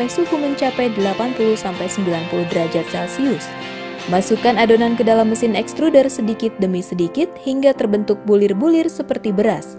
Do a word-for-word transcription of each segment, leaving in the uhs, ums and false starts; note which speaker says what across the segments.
Speaker 1: sampai suhu mencapai delapan puluh sampai sembilan puluh derajat Celcius. Masukkan adonan ke dalam mesin extruder sedikit demi sedikit hingga terbentuk bulir-bulir seperti beras.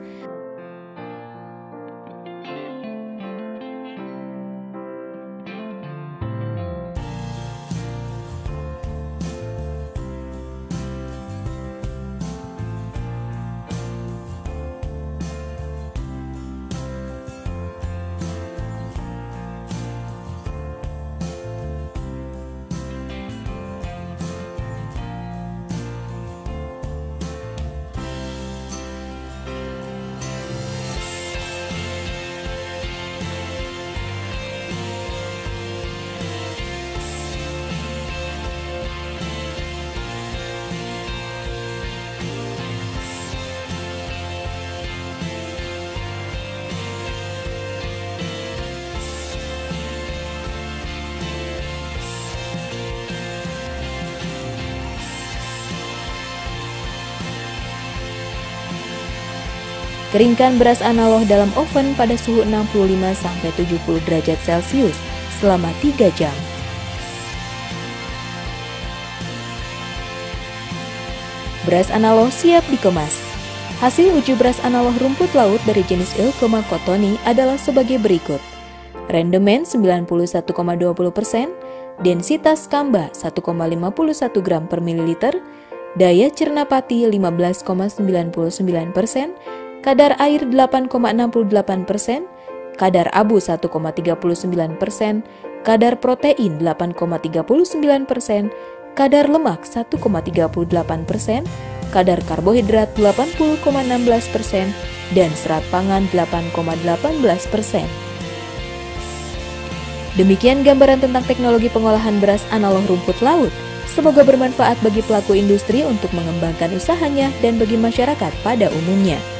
Speaker 1: Keringkan beras analoh dalam oven pada suhu enam puluh lima sampai tujuh puluh derajat Celcius selama tiga jam. Beras analoh siap dikemas. Hasil uji beras analoh rumput laut dari jenis Ilkoma cottoni adalah sebagai berikut. Rendemen sembilan puluh satu koma dua puluh persen, densitas kamba satu koma lima satu gram per mililiter, daya cerna pati lima belas koma sembilan sembilan persen, kadar air delapan koma enam delapan persen, kadar abu satu koma tiga sembilan persen, kadar protein delapan koma tiga sembilan persen, kadar lemak satu koma tiga delapan persen, kadar karbohidrat delapan puluh koma enam belas persen, dan serat pangan delapan koma delapan belas persen. Demikian gambaran tentang teknologi pengolahan beras analoh rumput laut. Semoga bermanfaat bagi pelaku industri untuk mengembangkan usahanya dan bagi masyarakat pada umumnya.